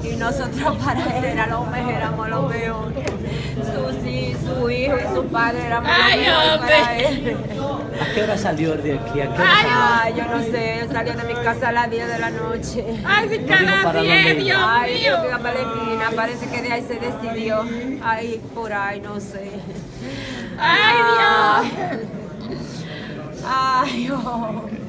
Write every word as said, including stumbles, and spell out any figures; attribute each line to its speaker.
Speaker 1: Y nosotros para él era lo mejor, éramos lo peor. Su, sí, su hijo y su padre éramos lo mejor para él.
Speaker 2: ¿A qué hora salió de aquí? ¿A qué hora
Speaker 1: Ay,
Speaker 2: salió?
Speaker 1: ay, yo no sé, él salió de mi casa a las diez de la noche.
Speaker 3: Ay, mi cara,
Speaker 2: para
Speaker 3: Dios
Speaker 2: dónde
Speaker 3: mío.
Speaker 2: iba.
Speaker 1: Ay, Dios mío, para la esquina, parece que de ahí se decidió. Ay, por ahí, no sé.
Speaker 3: Ay, Dios.
Speaker 1: Ay, oh.